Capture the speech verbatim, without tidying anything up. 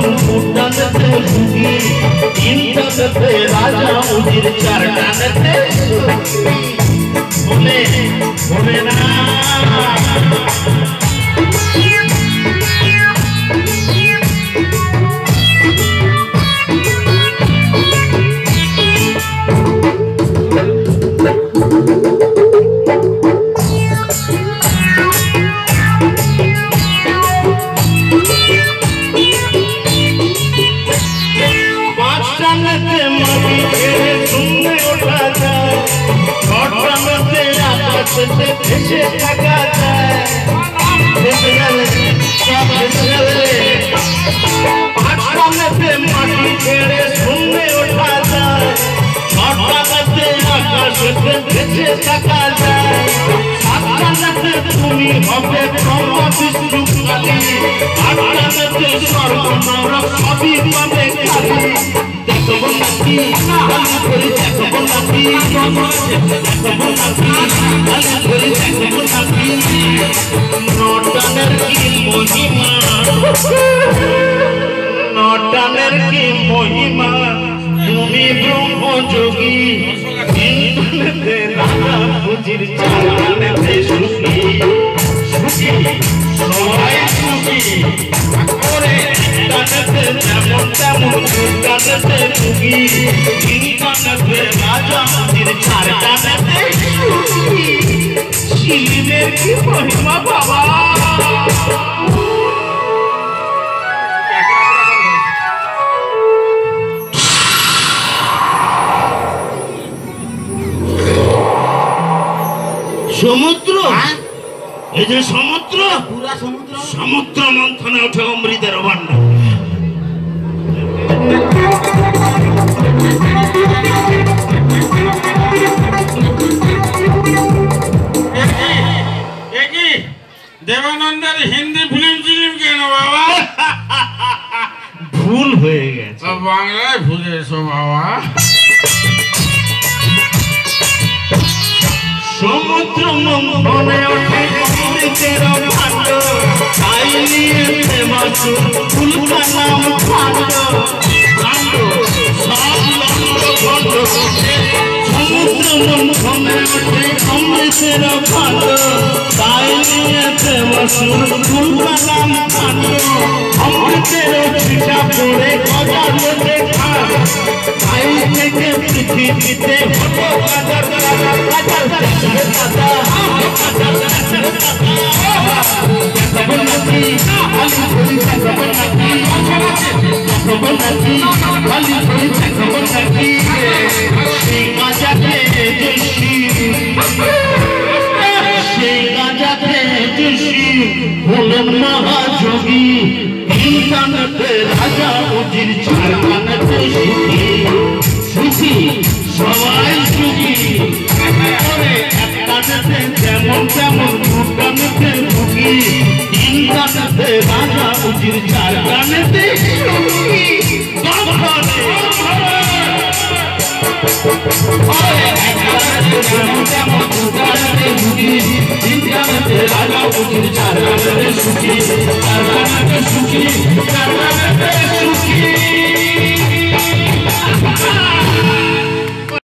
उड़ानते सुखी इंटानते राजा उजिर चारटानते बोले बोले ना তুমি হবে ব্রহ্ম বিষ্ণু কালী আটানতে স্বর্গ নরক সবই পাবে খালি দেখবো নাকি আমি করে দেখবো নাকি দেখবো নাকি আমি করে দেখবো নাকি নটানের কি মহিমা নটানের কি মহিমা তুমি ব্রহ্ম যোগী इंटानते राजा उजिर चारटानते सुखी सुखी सबाई सुखी ओरे इंटानते जेमन तेमन उड़ानते सुखी इंटानते राजा उजिर चारटानते सुखी शिलिमेर की महिमा बाबा সমুদ্র এই যে সমুদ্র পুরা সমুদ্র সমুদ্র মন্থনে ওঠে অমৃতের ভান্ডার একই দেবানন্দের হিন্দি ফিল্ম ফিল্ম কেন বাবা ভুল হয়ে গেছে বাংলায় ভুলেছো বাবা সমুদ্র মন্থনে ওঠে অমৃতের ভান্ড তাই নিয়ে মাসুর ফুলকা নাম ভান্ড ভান্ড সব লন্ড ভন্ড সমুদ্র মন্থনে ওঠে অমৃতের ভান্ড তাই নিয়ে মাসুর ফুলকা নাম ভান্ড অমৃতের ছিটা পড়ে গজার মধ্যে খান তাই থেকে পৃথিবীতে হতো কাজার কাজার কাজার महाजोगी इंटानते राजा उजिर चारटानते सुखी सुखी सबाई सुखी একটানতে যেমন তেমন উড়ানতে সুখী इंटानते राजा उजिर चारटानते सुखी इंटानते राजा उजिर चारटानते सुखी चारटानते सुखी चारटानते सुखी